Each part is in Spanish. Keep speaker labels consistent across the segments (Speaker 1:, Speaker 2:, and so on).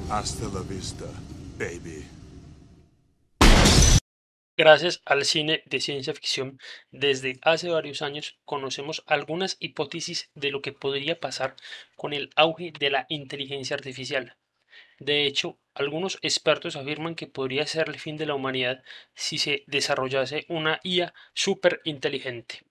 Speaker 1: Hasta la vista, baby.
Speaker 2: Gracias al cine de ciencia ficción, desde hace varios años conocemos algunas hipótesis de lo que podría pasar con el auge de la inteligencia artificial. De hecho, algunos expertos afirman que podría ser el fin de la humanidad si se desarrollase una IA súper inteligente.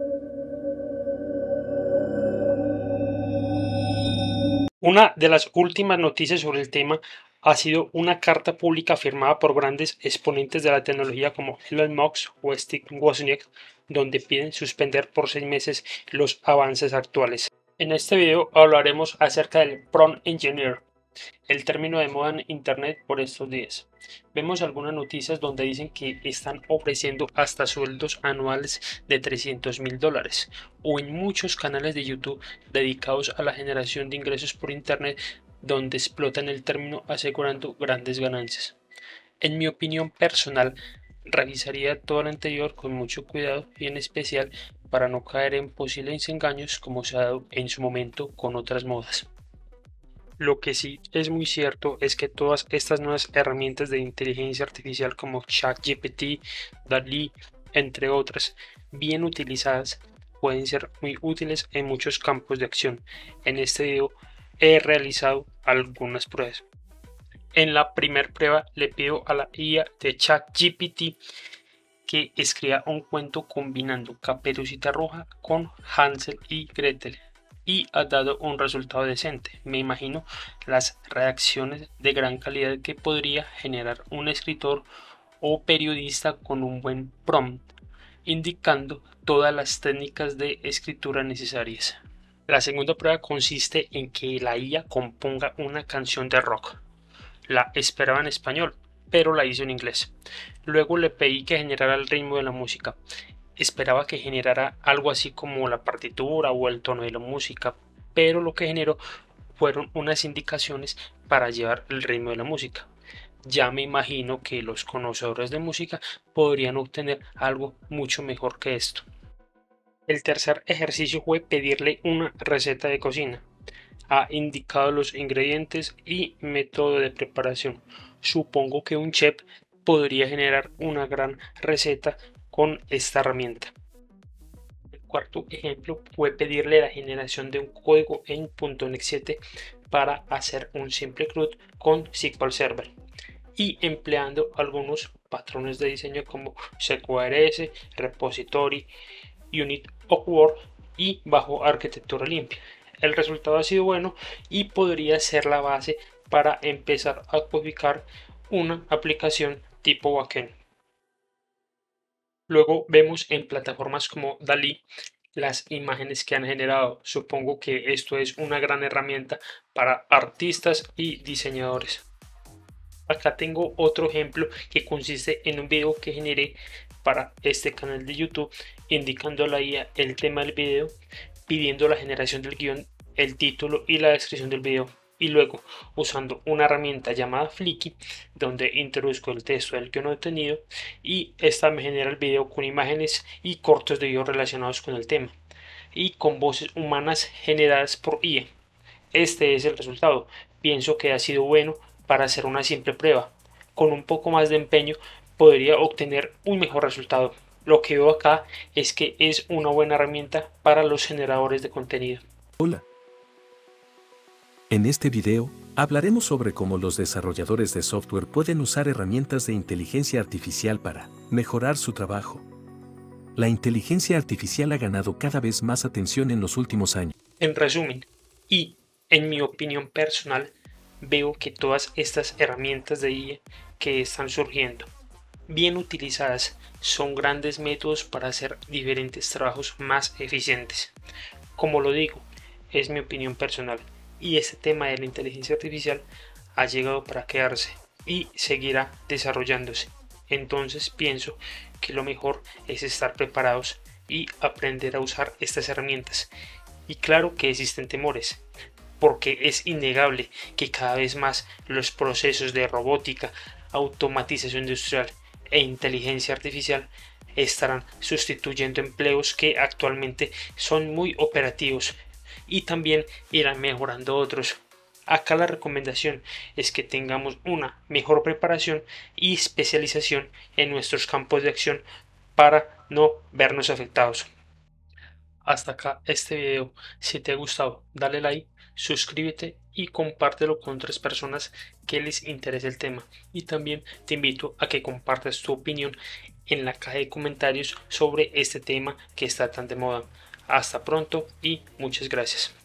Speaker 2: Una de las últimas noticias sobre el tema ha sido una carta pública firmada por grandes exponentes de la tecnología como Elon Musk o Steve Wozniak, donde piden suspender por 6 meses los avances actuales. En este video hablaremos acerca del prompt engineer, el término de moda en internet por estos días. Vemos algunas noticias donde dicen que están ofreciendo hasta sueldos anuales de $300.000, o en muchos canales de YouTube dedicados a la generación de ingresos por internet donde explotan el término asegurando grandes ganancias. En mi opinión personal, revisaría todo lo anterior con mucho cuidado y en especial para no caer en posibles engaños como se ha dado en su momento con otras modas. Lo que sí es muy cierto es que todas estas nuevas herramientas de inteligencia artificial como ChatGPT, DALL-E, entre otras, bien utilizadas, pueden ser muy útiles en muchos campos de acción. En este video he realizado algunas pruebas. En la primera prueba le pido a la IA de ChatGPT que escriba un cuento combinando Caperucita Roja con Hansel y Gretel y ha dado un resultado decente. Me imagino las reacciones de gran calidad que podría generar un escritor o periodista con un buen prompt, indicando todas las técnicas de escritura necesarias. La segunda prueba consiste en que la IA componga una canción de rock. La esperaba en español, pero la hizo en inglés. Luego le pedí que generara el ritmo de la música. Esperaba que generara algo así como la partitura o el tono de la música, pero lo que generó fueron unas indicaciones para llevar el ritmo de la música. Ya me imagino que los conocedores de música podrían obtener algo mucho mejor que esto. El tercer ejercicio fue pedirle una receta de cocina. Ha indicado los ingredientes y método de preparación. Supongo que un chef podría generar una gran receta con esta herramienta. El cuarto ejemplo fue pedirle la generación de un código en .NET 7 para hacer un simple CRUD con SQL Server y empleando algunos patrones de diseño como CQRS, Repository, Unit of Word y bajo arquitectura limpia. El resultado ha sido bueno y podría ser la base para empezar a codificar una aplicación tipo backend. Luego vemos en plataformas como DALL-E las imágenes que han generado. Supongo que esto es una gran herramienta para artistas y diseñadores. Acá tengo otro ejemplo que consiste en un video que generé para este canal de YouTube, indicando a la IA el tema del video, pidiendo la generación del guión, el título y la descripción del video, y luego usando una herramienta llamada Flickr, donde introduzco el texto del guión obtenido y esta me genera el video con imágenes y cortos de video relacionados con el tema y con voces humanas generadas por IA. Este es el resultado. Pienso que ha sido bueno para hacer una simple prueba. Con un poco más de empeño podría obtener un mejor resultado. Lo que veo acá es que es una buena herramienta para los generadores de contenido.
Speaker 3: Hola. En este video, hablaremos sobre cómo los desarrolladores de software pueden usar herramientas de inteligencia artificial para mejorar su trabajo. La inteligencia artificial ha ganado cada vez más atención en los últimos años.
Speaker 2: En resumen, y en mi opinión personal, veo que todas estas herramientas de IA que están surgiendo, bien utilizadas, son grandes métodos para hacer diferentes trabajos más eficientes. Como lo digo, es mi opinión personal y este tema de la inteligencia artificial ha llegado para quedarse y seguirá desarrollándose. Entonces pienso que lo mejor es estar preparados y aprender a usar estas herramientas. Y claro que existen temores, porque es innegable que cada vez más los procesos de robótica, automatización industrial e inteligencia artificial estarán sustituyendo empleos que actualmente son muy operativos y también irán mejorando otros. Acá la recomendación es que tengamos una mejor preparación y especialización en nuestros campos de acción para no vernos afectados. Hasta acá este video. Si te ha gustado, dale like, suscríbete y compártelo con otras personas que les interese el tema. Y también te invito a que compartas tu opinión en la caja de comentarios sobre este tema que está tan de moda. Hasta pronto y muchas gracias.